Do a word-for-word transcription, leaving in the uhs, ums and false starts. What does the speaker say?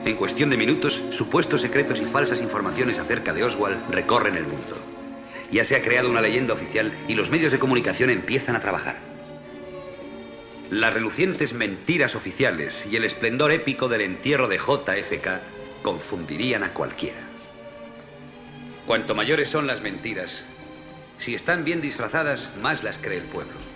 En cuestión de minutos, supuestos secretos y falsas informaciones acerca de Oswald recorren el mundo. Ya se ha creado una leyenda oficial y los medios de comunicación empiezan a trabajar. Las relucientes mentiras oficiales y el esplendor épico del entierro de J F K confundirían a cualquiera. Cuanto mayores son las mentiras, si están bien disfrazadas, más las cree el pueblo.